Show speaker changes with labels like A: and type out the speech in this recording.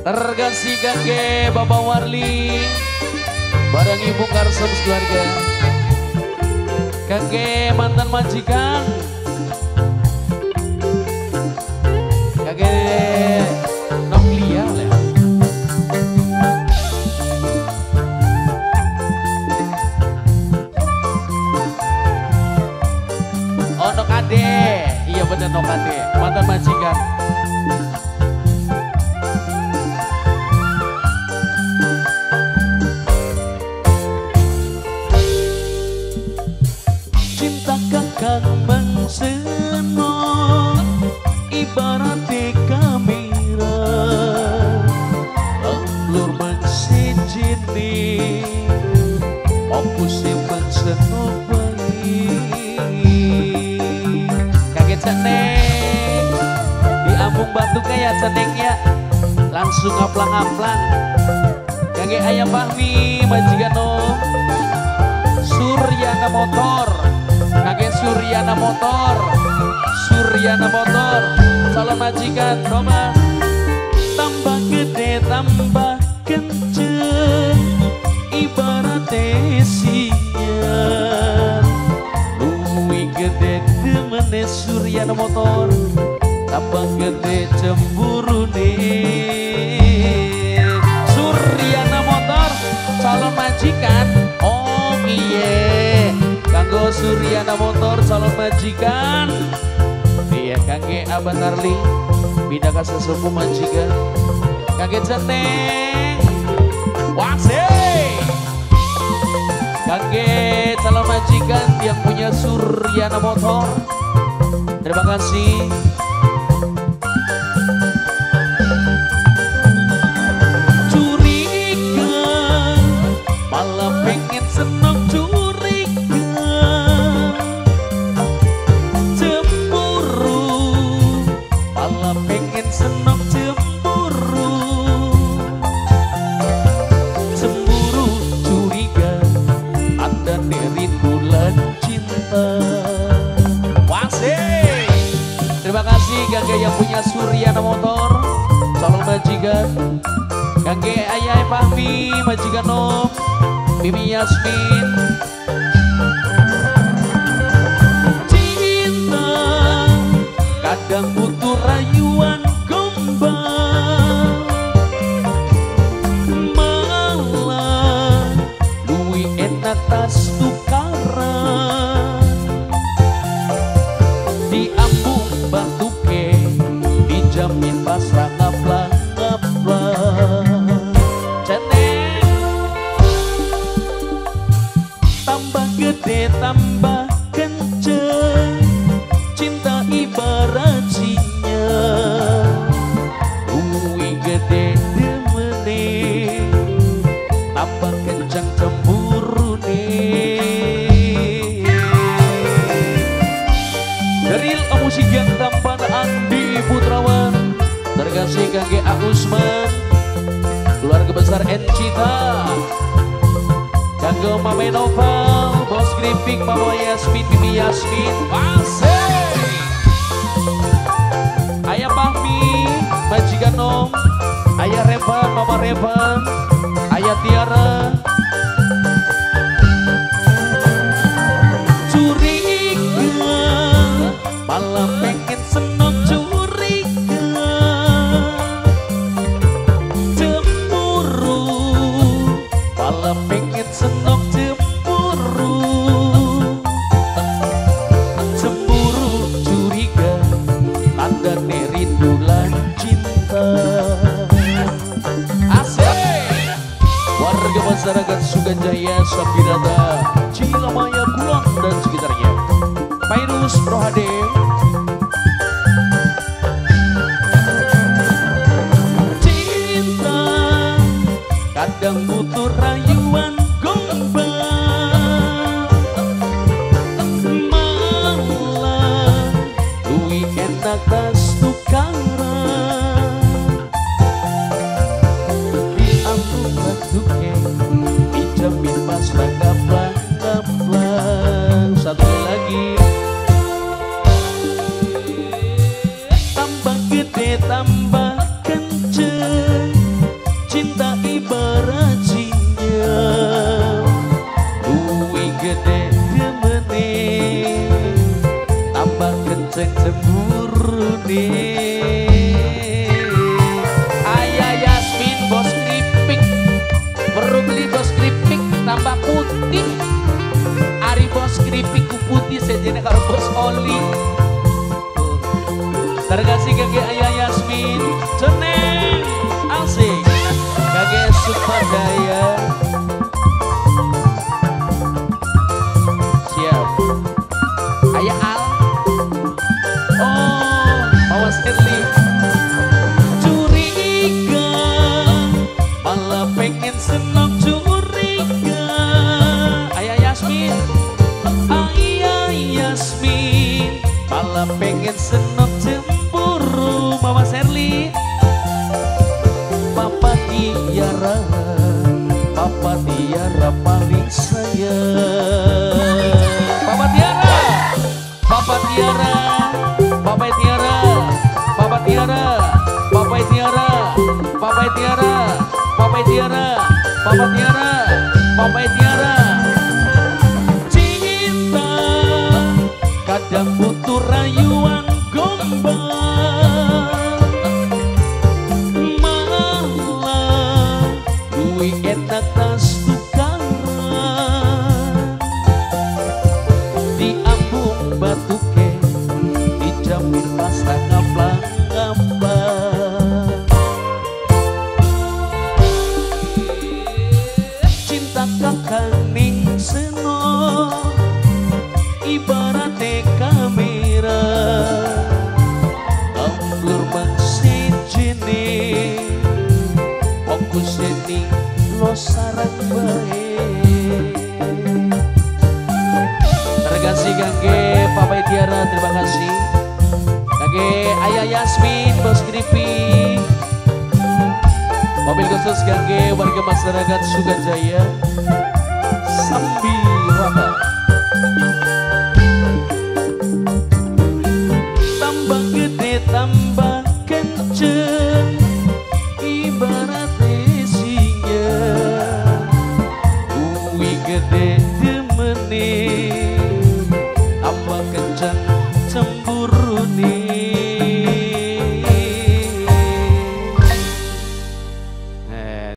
A: Terkasih kakek Bapak Warli bareng Ibu Karsem keluarga, kakek mantan majikan, kakek Noklia lah. Oh Nokade, iya bener Nokade, mantan majikan.
B: Kakang mengseno ibarat kamera lur mengsijini opus mengseno bayi
A: Kakek Ceneng di Ambung Batu kayak Ceneng ya, langsung ngaplang-ngaplang. Kakek Ayam Fahmi majikan Om Suryana Motor, kakek Suryana Motor, Suryana Motor, calon majikan coba.
B: tambah gede tambah kenceng ibarat siang luwih gede demene Suryana Motor tambah gede cemburu nih
A: Suryana Motor, calon majikan. Oh iya, kanggo Suryana Motor calon majikan. Iya kakek Abah Tarli bida ka sesepuh majikan. Kakek Ceneng waksih, kakek calon majikan yang punya Suryana Motor. Terima kasih.
B: Curiga malah pengen seneng curiga cemburu malah pengen seneng cemburu cemburu curiga ada rindulan cinta.
A: Waksih. Terima kasih kakek yang punya Suryana Motor, calon majikan. Kakek Ayah Fahmi majikan Om Bibi Yasmin.
B: Cinta kadang butuh rayuan gombal malah luwih enak tas tukaran di Ambung Batuke dijamin pasrah ngaplang-ngaplang.
A: Ceneng
B: Tambah gede tambah kenceng cinta ibarat sinyal luwih gede demene tambah kencang cemburu nih
A: dari musik yang tampan Andi Putrawan. Terkasih kakek Agusman, keluarga besar Encita, kanggo Mame Noval, Bos Gripik, Mama Yasmin, Bibi Yasmin. Wasih. Ayah Fahmi majikan Om, Ayah Revan, Mama Revan, Ayah Tiara.
B: curiga malah pengen seneng curiga cemburu malah pengen seneng cemburu cemburu curiga tanda rindulan cinta.
A: Asik. Warga masyarakat Suganjaya, Sabirata, Cilamaya, Kulon dan sekitarnya. Pairus Prohade.
B: Cinta kadang butuh rayuan gombal malah luwih enak tas tukaran di Ambung Batuke dijamin pasrah ngaplang-ngaplang.
A: Satu kali lagi.
B: Tambah gede tambah kenceng
A: Ayah Yasmin bos keripik, perlu beli bos keripik tambah putih. Ari bos keripik ku putih sejene karo bos oli. Terima kasih kakek Ayah Yasmin, ceneng asik kakek Supadaya. Siap Ayah Al. Oh Mama Sherly. Curiga malah pengen senang curiga. Ayah Yasmin, Ayah Yasmin malah pengen senang cemburu. Mama Sherly. Papa Tiara, Papa Tiara paling sayang. Papa Tiara, Papa Tiara, Papa Tiara, Papa Tiara, Papa Tiara, Papa Tiara, Papa Tiara, Papa Tiara, Papa Tiara. Cinta kadang butuh rayuan gombal, malah duit enak tas tukaran. Di ambung batuke dijamin pas ngaplang-ngaplang. Cinta kakaning seno ibarat kamera amblur masih jene fokus ini lo sarang baik. Terima kasih kangge Papa Tiara, terima kasih kangge Ayah Yasmin bos keripik. Mobil khusus kangge warga masyarakat Sukajaya Sambil